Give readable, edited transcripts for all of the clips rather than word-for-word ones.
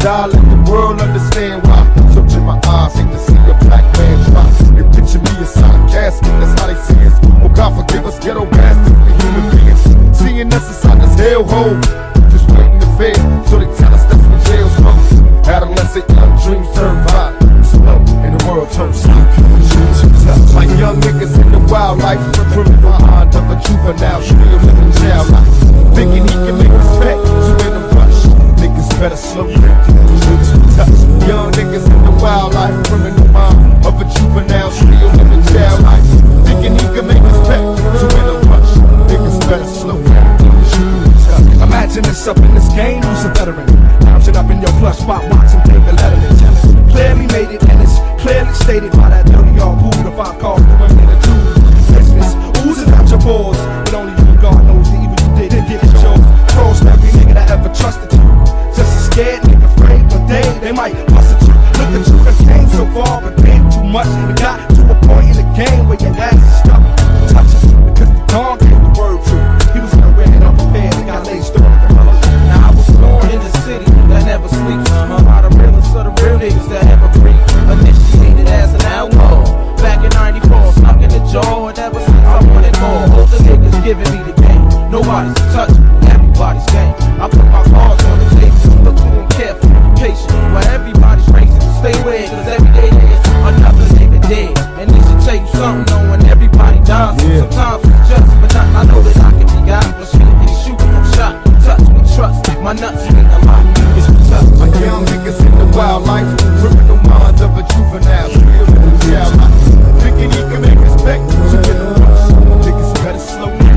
die, let the world understand why. So in my eyes, hate to see a black man try. They picture me inside a casket, that's how they see us. Oh God forgive us, ghetto bastards, we human beings. Seeing us inside this hellhole, just waiting to fail. So they tell us that's when jail's from. Adolescent young dreams turn violent, slow, and the world turns slow. Like young niggas in the wildlife, criminal mind of a juvenile, still living jail life. Thinking he can make respect, so in a rush. Niggas better slow down. Young niggas in the wildlife, criminal mind of a juvenile, still living jail life. Thinking he can make respect, so in a rush. Niggas better slow down. Imagine this up in this game, who's a veteran? Lounging up in your plush spot, watching paper letterman. Clearly made it, and it's clearly stated by that dirty old boo. The 5 calls the women in the two business, oozing out your balls. But only you, God knows the evil you did. Get it yours. Froze every nigga that ever trusted you. Just a scared nigga, afraid one day they might bust at you. Look at you, that came so far, but been too much. It got to a point in the game where your ass is stuck. Touch it, because the dawn gave the word to. He was nowhere and unprepared, and got laid story. Now I was born in the city that never sleeps. By the realest of the real niggas that ever breathe. Initiated as an outlaw back in '94, snuck in the jaw, and ever since I wanted more. All the niggas giving me the game. Nobody's touching, everybody's game. I put my cards on the table, look to them careful, patient. While everybody's racing, stay away, cause every day there's another nigga dead. And this should tell you something, knowing everybody dies. Sometimes it's just, but not, I know that I can be God. But shit, they shoot, I'm shot, touch me, trust. My nuts mean a lot, it's tough. My young niggas in the wildlife, criminal mind of a juvenile, still in the jail life. Thinking he can make respect, so in a rush. Niggas better slow down.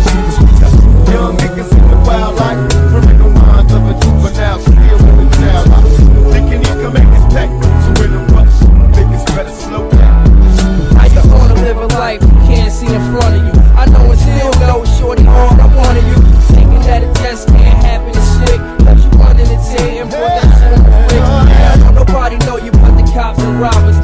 Young niggas in the wildlife, criminal mind of a juvenile, still in the jail life. Thinking he can make respect, so in a rush. Niggas better slow down. How you gonna live a life you can't see in front of you? I know it's still low, shorty, all I want of you. Thinking that a test can't happen and shit. But you wanted to take and brought that shit on the way. Now don't nobody know you, but the cops and robbers